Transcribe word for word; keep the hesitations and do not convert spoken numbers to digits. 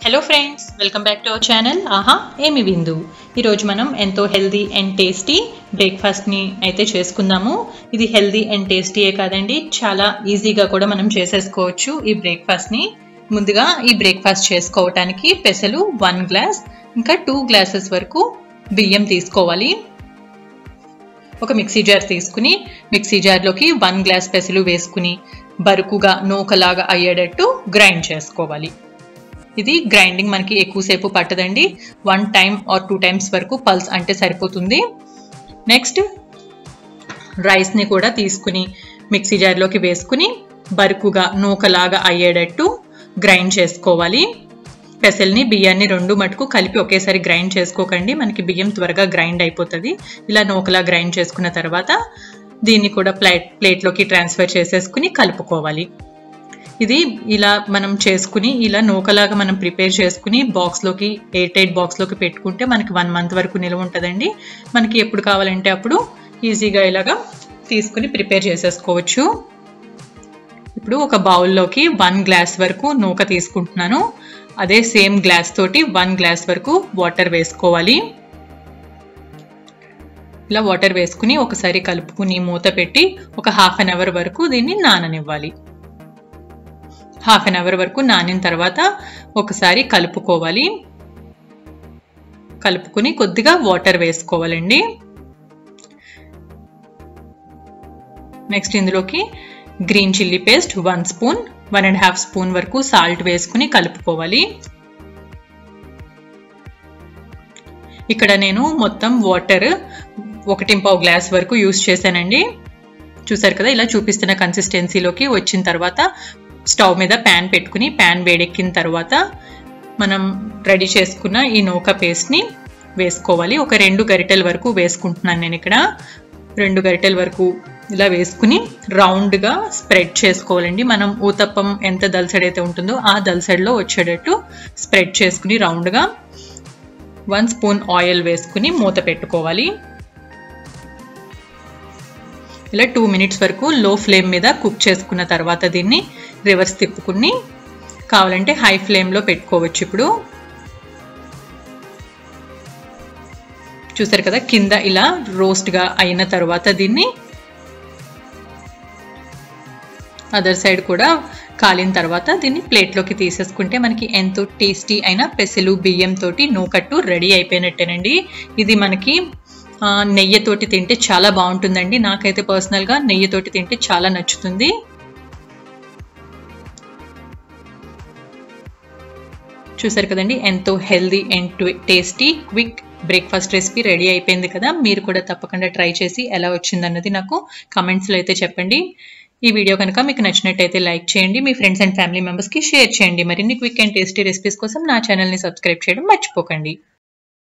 Hello friends, welcome back to our channel ఆహా ఏమి విందు. ఈరోజు మనం ఎంతో హెల్దీ అండ్ టేస్టీ బ్రేక్ఫాస్ట్ని అయితే చేసుకుందాము. ఇది హెల్దీ అండ్ టేస్టీయే కాదండి, చాలా ఈజీగా కూడా మనం చేసేసుకోవచ్చు ఈ బ్రేక్ఫాస్ట్ని. ముందుగా ఈ బ్రేక్ఫాస్ట్ చేసుకోవటానికి పెసలు వన్ గ్లాస్ ఇంకా టూ గ్లాసెస్ వరకు బియ్యం తీసుకోవాలి. ఒక మిక్సీ జార్ తీసుకుని మిక్సీ జార్లోకి వన్ గ్లాస్ పెసలు వేసుకుని బరుకుగా నూకలాగా అయ్యేటట్టు గ్రైండ్ చేసుకోవాలి. ఇది గ్రైండింగ్ మనకి ఎక్కువసేపు పట్టదండి, one time or two times వరకు పల్స్ అంటే సరిపోతుంది. నెక్స్ట్ రైస్ని కూడా తీసుకుని మిక్సీ జార్లోకి వేసుకుని బరుకుగా నూకలాగా అయ్యేటట్టు గ్రైండ్ చేసుకోవాలి. పెసల్ని బియ్యాన్ని రెండు మటుకు కలిపి ఒకేసారి గ్రైండ్ చేసుకోకండి, మనకి బియ్యం త్వరగా గ్రైండ్ అయిపోతుంది. ఇలా నూకలా గ్రైండ్ చేసుకున్న తర్వాత దీన్ని కూడా ప్లేట్ ప్లేట్లోకి ట్రాన్స్ఫర్ చేసేసుకుని కలుపుకోవాలి. ఇది ఇలా మనం చేసుకుని ఇలా నూకలాగా మనం ప్రిపేర్ చేసుకుని బాక్స్లోకి ఎయిర్ టైట్ బాక్స్లోకి పెట్టుకుంటే మనకి వన్ మంత్ వరకు నిల్వ ఉంటుందండి. మనకి ఎప్పుడు కావాలంటే అప్పుడు ఈజీగా ఇలాగా తీసుకుని ప్రిపేర్ చేసేసుకోవచ్చు. ఇప్పుడు ఒక బౌల్లోకి వన్ గ్లాస్ వరకు నూక తీసుకుంటున్నాను. అదే సేమ్ గ్లాస్ తోటి వన్ గ్లాస్ వరకు వాటర్ వేసుకోవాలి. ఇలా వాటర్ వేసుకుని ఒకసారి కలుపుకుని మూత పెట్టి ఒక హాఫ్ అన్ అవర్ వరకు దీన్ని నాననివ్వాలి. హాఫ్ అన్ అవర్ వరకు నానిన తర్వాత ఒకసారి కలుపుకోవాలి. కలుపుకుని కొద్దిగా వాటర్ వేసుకోవాలండి. నెక్స్ట్ ఇందులోకి green chilli paste one spoon one and half spoon వరకు సాల్ట్ వేసుకుని కలుపుకోవాలి. ఇక్కడ నేను మొత్తం వాటర్ ఒకటింపావు గ్లాస్ వరకు యూస్ చేశానండి. చూసారు కదా, ఇలా చూపిస్తున్న కన్సిస్టెన్సీలోకి వచ్చిన తర్వాత స్టవ్ మీద ప్యాన్ పెట్టుకుని ప్యాన్ వేడెక్కిన తర్వాత మనం రెడీ చేసుకున్న ఈ నూక పేస్ట్ని వేసుకోవాలి. ఒక రెండు గరిటెల వరకు వేసుకుంటున్నాను నేను ఇక్కడ. రెండు గరిటెల వరకు ఇలా వేసుకుని రౌండ్గా స్ప్రెడ్ చేసుకోవాలండి. మనం ఊతప్పం ఎంత దల్సడైతే ఉంటుందో ఆ దల్సడిలో వచ్చేటట్టు స్ప్రెడ్ చేసుకుని రౌండ్గా వన్ స్పూన్ ఆయిల్ వేసుకుని మూత పెట్టుకోవాలి. ఇలా టూ మినిట్స్ వరకు లో ఫ్లేమ్ మీద కుక్ చేసుకున్న తర్వాత దీన్ని రివర్స్ తిప్పుకుని కావాలంటే హై ఫ్లేమ్లో పెట్టుకోవచ్చు. ఇప్పుడు చూసారు కదా, కింద ఇలా రోస్ట్గా అయిన తర్వాత దీన్ని అదర్ సైడ్ కూడా కాలిన తర్వాత దీన్ని ప్లేట్లోకి తీసేసుకుంటే మనకి ఎంతో టేస్టీ అయిన పెసలు బియ్యం తోటి నూకట్టు రెడీ అయిపోయినట్టేనండి. ఇది మనకి నెయ్యితోటి తింటే చాలా బాగుంటుందండి. నాకైతే పర్సనల్గా నెయ్యితోటి తింటే చాలా నచ్చుతుంది. చూసారు కదండి, ఎంతో healthy and tasty quick breakfast recipe ready అయిపోయింది కదా. మీరు కూడా తప్పకుండా ట్రై చేసి ఎలా వచ్చిందన్నది నాకు కామెంట్స్లో అయితే చెప్పండి. ఈ వీడియో కనుక మీకు నచ్చినట్టయితే లైక్ చేయండి, మీ ఫ్రెండ్స్ అండ్ ఫ్యామిలీ మెంబర్స్కి షేర్ చేయండి. మరిన్ని క్విక్ అండ్ టేస్టీ రెసిపీస్ కోసం నా ఛానల్ని సబ్స్క్రైబ్ చేయడం మర్చిపోకండి.